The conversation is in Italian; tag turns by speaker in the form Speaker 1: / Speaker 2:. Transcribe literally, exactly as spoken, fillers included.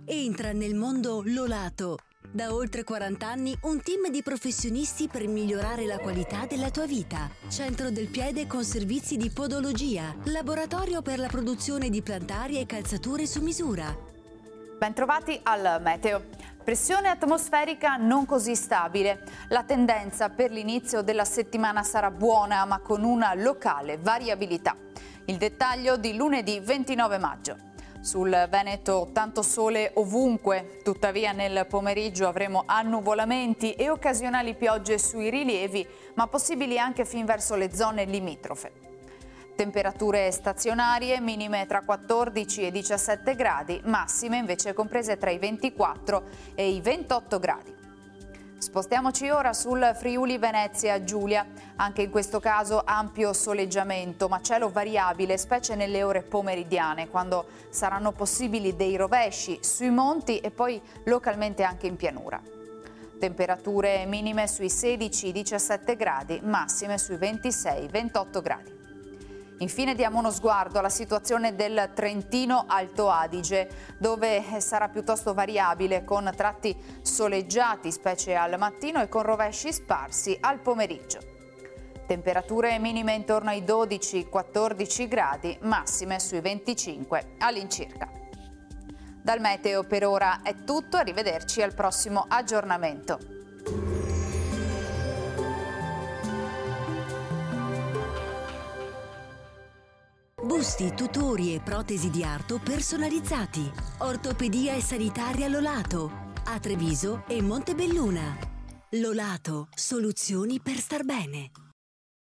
Speaker 1: Entra nel mondo Lolato. Da oltre quaranta anni un team di professionisti per migliorare la qualità della tua vita. Centro del piede con servizi di podologia. Laboratorio per la produzione di plantari e calzature su misura.
Speaker 2: Bentrovati al meteo. Pressione atmosferica non così stabile. La tendenza per l'inizio della settimana sarà buona, ma con una locale variabilità. Il dettaglio di lunedì ventinove maggio. Sul Veneto tanto sole ovunque, tuttavia nel pomeriggio avremo annuvolamenti e occasionali piogge sui rilievi, ma possibili anche fin verso le zone limitrofe. Temperature stazionarie, minime tra quattordici e diciassette gradi, massime invece comprese tra i ventiquattro e i ventotto gradi. Spostiamoci ora sul Friuli Venezia Giulia. Anche in questo caso ampio soleggiamento, ma cielo variabile, specie nelle ore pomeridiane, quando saranno possibili dei rovesci sui monti e poi localmente anche in pianura. Temperature minime sui sedici diciassette gradi, massime sui ventisei ventotto gradi. Infine diamo uno sguardo alla situazione del Trentino Alto Adige, dove sarà piuttosto variabile con tratti soleggiati, specie al mattino, e con rovesci sparsi al pomeriggio. Temperature minime intorno ai dodici quattordici gradi, massime sui venticinque all'incirca. Dal meteo per ora è tutto, arrivederci al prossimo aggiornamento.
Speaker 1: Busti, tutori e protesi di arto personalizzati. Ortopedia e sanitaria Lolato. A Treviso e Montebelluna. Lolato, soluzioni per star bene.